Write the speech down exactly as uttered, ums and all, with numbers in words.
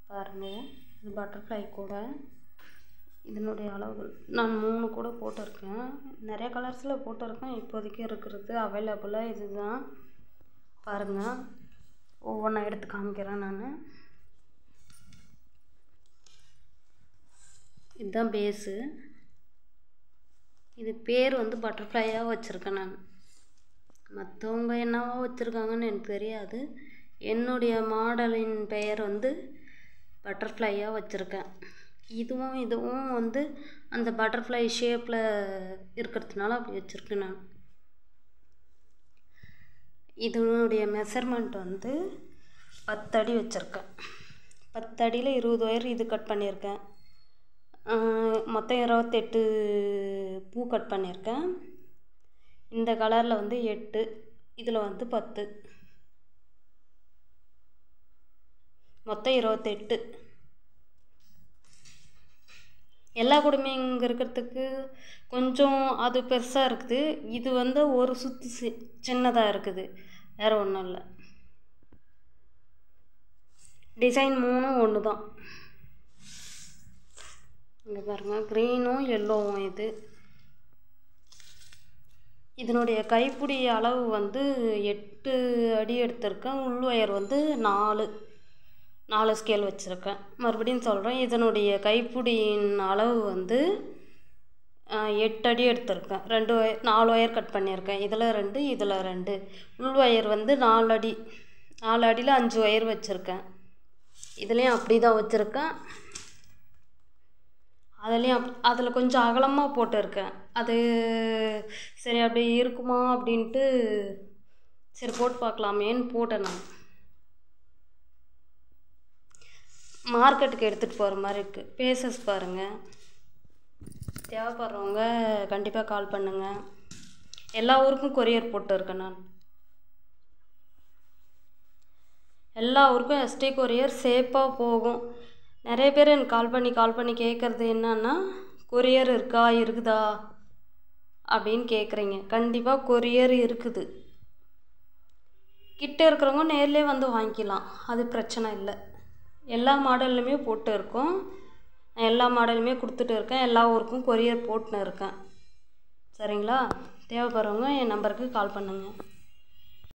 பாருங்கள், இது பட்டர்ஃப்ளை கூட. இதனுடைய அளவுகள் நான் மூணு கூட போட்டிருக்கேன். நிறைய கலர்ஸில் போட்டிருக்கேன். இப்போதைக்கு இருக்கிறது அவைலபிளாக இது தான். பாருங்கள், ஒவ்வொன்றா எடுத்து காமிக்கிறேன் நான். இதுதான் பேஸு. இது பேர் வந்து பட்டர்ஃப்ளையாக வச்சுருக்கேன் நான். மற்றவங்க என்னவோ வச்சுருக்காங்கன்னு எனக்கு தெரியாது. என்னுடைய மாடலின் பெயர் வந்து பட்டர்ஃப்ளையாக வச்சுருக்கேன். இதுவும் இதுவும் வந்து அந்த பட்டர்ஃப்ளை ஷேப்பில் இருக்கிறதுனால அப்படி வச்சுருக்கேன் நான். இதனுடைய மெஷர்மெண்ட் வந்து பத்தடி வச்சுருக்கேன். பத்தடியில் இருபது ஒயர் இது கட் பண்ணியிருக்கேன். மொத்தம் இருபத்தெட்டு பூ கட் பண்ணியிருக்கேன். இந்த கலரில் வந்து எட்டு, இதில் வந்து பத்து, மொத்தம் இருபத்தெட்டு. எல்லா கூடமே இங்கே இருக்கிறதுக்கு கொஞ்சம் அது பெருசாக இருக்குது. இது வந்து ஒரு சுத்து சி சின்னதாக இருக்குது, வேறு ஒன்றும் இல்லை. டிசைன் மூணும் ஒன்று தான். இங்கே பாருங்கள், க்ரீனும் எல்லோவும். இது இதனுடைய கைப்பிடி அளவு வந்து எட்டு அடி எடுத்திருக்கேன். உள் ஒயர் வந்து நாலு நாலு ஸ்கேல் வச்சுருக்கேன். மறுபடியும் சொல்கிறேன், இதனுடைய கைப்பிடியின் அளவு வந்து எட்டு அடி எடுத்திருக்கேன். ரெண்டு ஒயர் நாலு ஒயர் கட் பண்ணியிருக்கேன். இதில் ரெண்டு, இதில் ரெண்டு. உள் ஒயர் வந்து நாலு அடி நாலு அடியில் அஞ்சு ஒயர் வச்சுருக்கேன். இதுலேயும் அப்படி தான் வச்சுருக்கேன். அதுலேயும் அப் அதில் கொஞ்சம் அகலமாக போட்டிருக்கேன். அது சரி அப்படி இருக்குமா அப்படின்ட்டு சரி போட்டு பார்க்கலாமேன்னு போட்டேன் நான். மார்க்கெட்டுக்கு எடுத்துகிட்டு போகிற மாதிரி இருக்குது. பேசஸ் பாருங்கள். தேவைப்படுறவங்க கண்டிப்பாக கால் பண்ணுங்கள். எல்லா ஊருக்கும் கொரியர் போட்டிருக்கேன் நான். எல்லா ஊருக்கும் எஸ்டி கொரியர் சேஃபாக போகும். நிறைய பேர் எனக்கு கால் பண்ணி கால் பண்ணி கேட்குறது என்னன்னா, கொரியர் இருக்கா இருக்குதா அப்படின்னு கேட்குறீங்க. கண்டிப்பாக கொரியர் இருக்குது. கிட்ட இருக்கிறவங்க நேர்லேயே வந்து வாங்கிக்கலாம், அது பிரச்சனை இல்லை. எல்லா மாடல்லையுமே போட்டு இருக்கோம். நான் எல்லா மாடலுமே கொடுத்துட்டு இருக்கேன். எல்லா ஊருக்கும் கொரியர் போட்டுன்னு இருக்கேன். சரிங்களா? தேவைப்படுறவங்க என் நம்பருக்கு கால் பண்ணுங்கள்.